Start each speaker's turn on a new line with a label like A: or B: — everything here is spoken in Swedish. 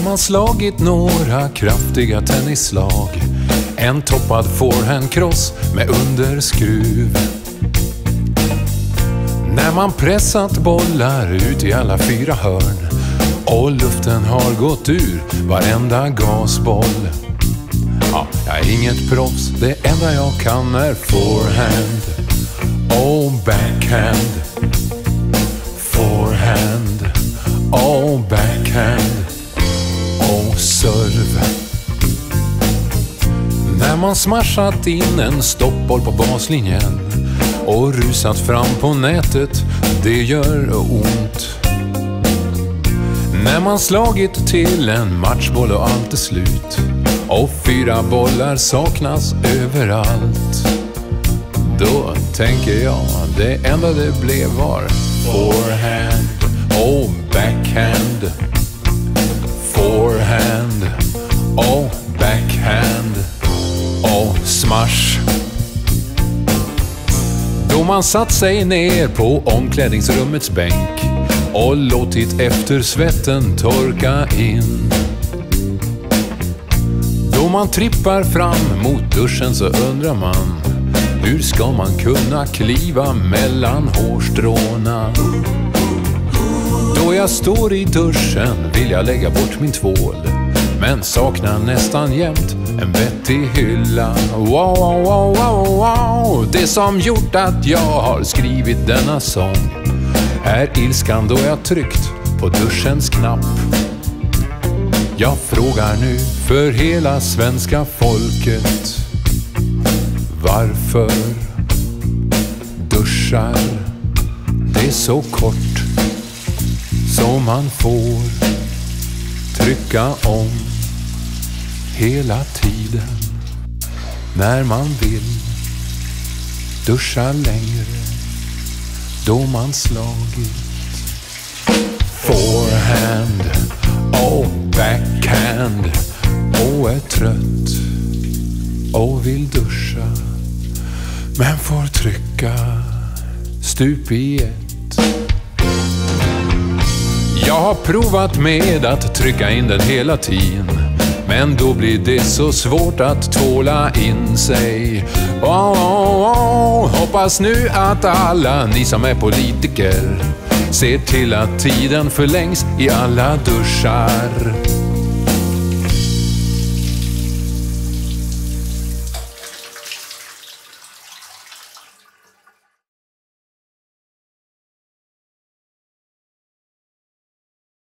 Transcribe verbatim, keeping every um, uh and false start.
A: När man slagit några kraftiga tennisslag, en toppad forehandcross med underskruv. När man pressat bollar ut i alla fyra hörn och luften har gått ur varenda gasboll. Ja, jag är inget proffs, det enda jag kan är forehand och backhand. Forehand och backhand och serve. När man smashat in en stoppboll på baslinjen och rusat fram på nätet, det gör ont. När man slagit till en matchboll och allt är slut och fyra bollar saknas överallt, då tänker jag det enda det blev var forehand och backhand. Forehand och backhand och smash. Då man satt sig ner på omklädningsrummets bänk och låtit efter svetten torka in. Då man trippar fram mot duschen så undrar man, hur ska man kunna kliva mellan hårstråna? Då jag står i duschen vill jag lägga bort min tvål, men saknar nästan jämt en vettig hylla. Wow, wow, wow, wow, wow. Det som gjort att jag har skrivit denna sång är ilskan då jag tryckt på duschens knapp. Jag frågar nu för hela svenska folket, varför duschar det så kort så man får trycka om hela tiden när man vill duscha längre då man slagit forehand och backhand och är trött och vill duscha men får trycka stup i ett. Jag har provat med att trycka in den hela tiden, men då blir det så svårt att tvåla in sig. Oh, oh, oh. Hoppas nu att alla ni som är politiker ser till att tiden förlängs i alla duschar.